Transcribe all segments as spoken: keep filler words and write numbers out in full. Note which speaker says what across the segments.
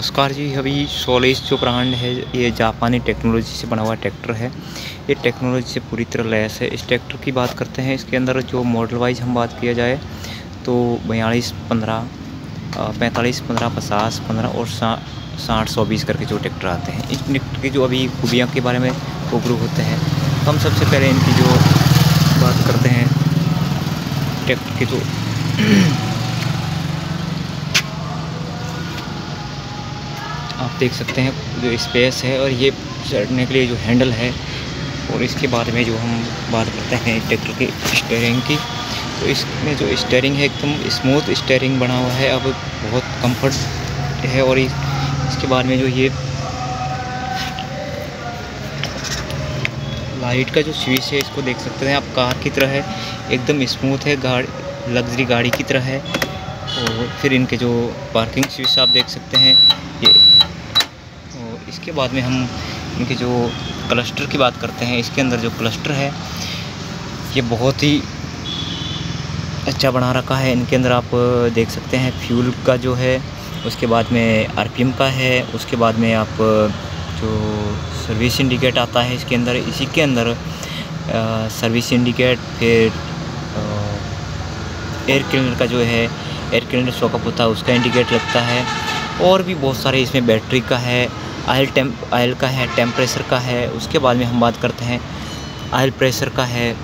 Speaker 1: नमस्कार जी। अभी सोलिस जो ब्रांड है ये जापानी टेक्नोलॉजी से बना हुआ ट्रैक्टर है। ये टेक्नोलॉजी से पूरी तरह लैस है। इस ट्रैक्टर की बात करते हैं, इसके अंदर जो मॉडल वाइज हम बात किया जाए तो बयालीस पंद्रह पैंतालीस पंद्रह पचास पंद्रह और साठ सौ बीस करके जो ट्रैक्टर आते हैं। इस ट्रैक्टर की जो अभी खूबियाँ के बारे में रूबरू होते हैं, हम सबसे पहले इनकी जो बात करते हैं ट्रैक्टर की, जो आप देख सकते हैं जो स्पेस है और ये चढ़ने के लिए जो हैंडल है, और इसके बारे में जो हम बात करते हैं ट्रैक्टर की स्टीयरिंग की, तो इसमें जो स्टीयरिंग है एकदम स्मूथ स्टीयरिंग बना हुआ है। अब बहुत कंफर्ट है। और इस, इसके बाद में जो ये लाइट का जो स्विच है, इसको देख सकते हैं आप, कार की तरह है, एकदम स्मूथ है, गाड़ी लग्जरी गाड़ी की तरह है। और फिर इनके जो पार्किंग स्विच आप देख सकते हैं ये। और इसके बाद में हम इनके जो क्लस्टर की बात करते हैं, इसके अंदर जो क्लस्टर है ये बहुत ही अच्छा बना रखा है। इनके अंदर आप देख सकते हैं फ्यूल का जो है, उसके बाद में आरपीएम का है, उसके बाद में आप जो सर्विस इंडिकेट आता है इसके अंदर, इसी के अंदर आ, सर्विस इंडिकेट, फिर एयर क्लीनर का जो है एयर क्लीनर शॉकअप होता है उसका इंडिकेट लगता है। और भी बहुत सारे इसमें बैटरी का है, ऑयल टेम्प ऑयल का है, टेम्परेचर का है। उसके बाद में हम बात करते हैं ऑयल प्रेशर का है।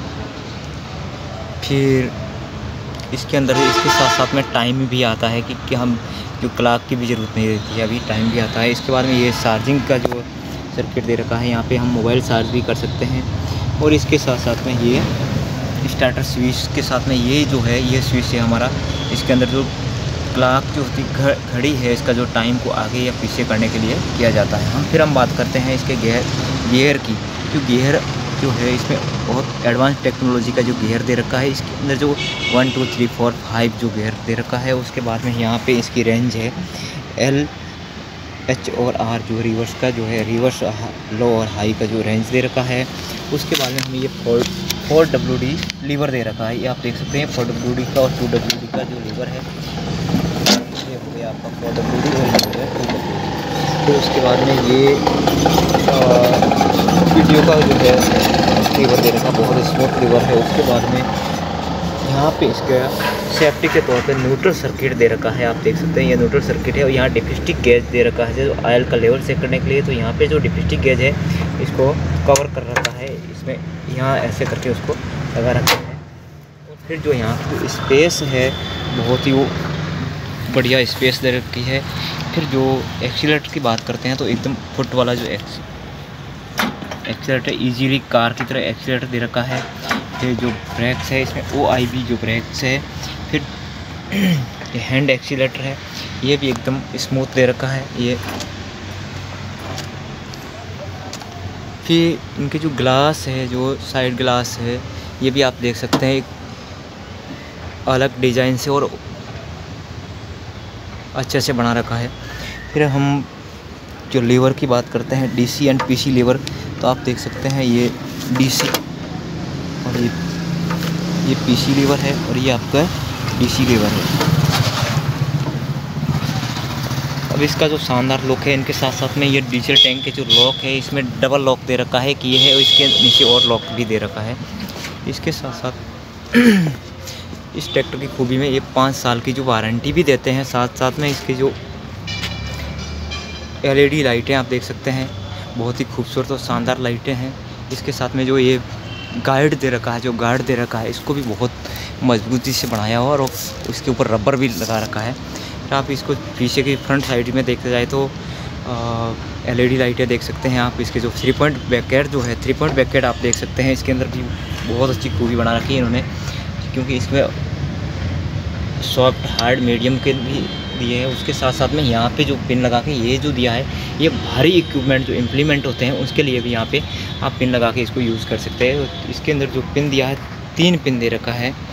Speaker 1: फिर इसके अंदर इसके साथ साथ में टाइम भी आता है कि, कि हम जो क्लॉक की भी ज़रूरत नहीं रहती है, अभी टाइम भी आता है। इसके बाद में ये चार्जिंग का जो सर्किट दे रखा है, यहाँ पे हम मोबाइल चार्ज भी कर सकते हैं। और इसके साथ साथ में ये स्टार्टर स्विच के साथ में ये जो है ये स्विच है हमारा। इसके अंदर जो क्लॉक जो होती घड़ी है, इसका जो टाइम को आगे या पीछे करने के लिए किया जाता है। हम फिर हम बात करते हैं इसके गियर गियर की। जो गियर जो है इसमें बहुत एडवांस टेक्नोलॉजी का जो गियर दे रखा है। इसके अंदर जो one two three four five जो गियर दे रखा है। उसके बाद में यहाँ पे इसकी रेंज है एल एच और आर, जो रिवर्स का जो है रिवर्स लो और हाई का जो रेंज दे रखा है। उसके बाद में हमें ये four four W D lever दे रखा है। ये आप देख सकते हैं फोर डब्ल्यू डी का और टू डब्ल्यू डी का जो लीवर है, ये हो गया आपका फोर डब्ल्यू डी और ये हो गया टू डब्ल्यू डी। फिर उसके बाद में ये वीडियो का जो है लीवर दे रखा, बहुत स्मूथ लीवर है। उसके बाद में यहाँ पे इसका सेफ्टी के तौर पे न्यूट्रल सर्किट दे रखा है, आप देख सकते हैं ये न्यूट्रल सर्किट है। और यहाँ डिफिस्टिक गेज दे रखा है जो ऑयल का लेवल चेक करने के लिए। तो यहाँ पे जो डिफिस्टिक गेज है इसको कवर कर रखा है, इसमें यहाँ ऐसे करके उसको लगा रखा है। और फिर जो यहाँ की स्पेस है बहुत ही वो बढ़िया स्पेस दे रखी है। फिर जो एक्सीलरेटर की बात करते हैं तो एकदम फुट वाला जो एक्सीलरेटर ईजीली कार की तरह एक्सीलरेटर दे रखा है। फिर जो ब्रेक्स है इसमें ओ आई बी जो ब्रेक्स है। फिर ये हैंड एक्सीलरेटर है, ये भी एकदम स्मूथ दे रखा है ये। फिर इनके जो ग्लास है, जो साइड ग्लास है, ये भी आप देख सकते हैं एक अलग डिज़ाइन से और अच्छे से बना रखा है। फिर हम जो लीवर की बात करते हैं डीसी एंड पीसी लीवर, तो आप देख सकते हैं ये डीसी और ये ये पीसी लीवर है और ये आपका डीसी लीवर है। अब इसका जो शानदार लुक है, इनके साथ साथ में ये डीजल टैंक के जो लॉक है इसमें डबल लॉक दे रखा है कि ये है, और इसके नीचे और लॉक भी दे रखा है। इसके साथ साथ इस ट्रैक्टर की खूबी में ये पाँच साल की जो वारंटी भी देते हैं। साथ साथ में इसकी जो एलईडी लाइटें आप देख सकते हैं, बहुत ही खूबसूरत और शानदार लाइटें हैं। इसके साथ में जो ये गार्ड दे रखा है, जो गार्ड दे रखा है इसको भी बहुत मजबूती से बनाया हुआ और उसके ऊपर रबर भी लगा रखा है। फिर आप इसको पीछे की फ्रंट साइड में देखते जाए तो एलईडी लाइटें देख सकते हैं आप। इसके जो थ्री पॉइंट बैकएट जो है थ्री पॉइंट बैकएट आप देख सकते हैं, इसके अंदर भी बहुत अच्छी खूबी बना रखी है इन्होंने, क्योंकि इसमें सॉफ्ट हार्ड मीडियम के भी दिए हैं। उसके साथ साथ में यहाँ पे जो पिन लगा के ये जो दिया है, ये भारी इक्विपमेंट जो इम्प्लीमेंट होते हैं उसके लिए भी यहाँ पे आप पिन लगा के इसको यूज़ कर सकते हैं। इसके अंदर जो पिन दिया है तीन पिन दे रखा है।